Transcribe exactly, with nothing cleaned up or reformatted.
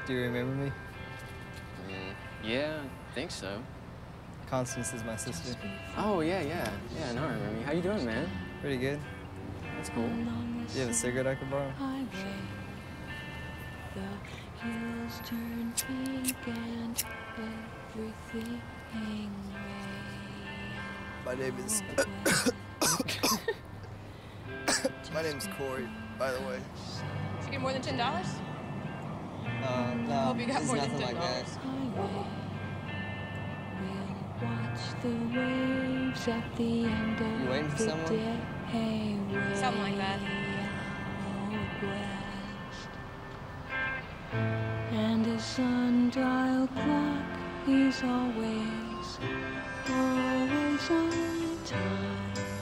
Do you remember me? I mean, yeah, I think so. Constance is my sister. Oh, yeah, yeah. Yeah, I know I remember you. How you doing, man? Pretty good. That's cool. Do you have a cigarette I could borrow? The hills turn pink and everything My name is... My name's Corey, by the way. Did you get more than ten dollars? Uh, no, Hope you got it's more than nothing like that. We'll watch the waves at the end of You waiting for the someone? day. Something like that. And his sundial clock is always, always on time.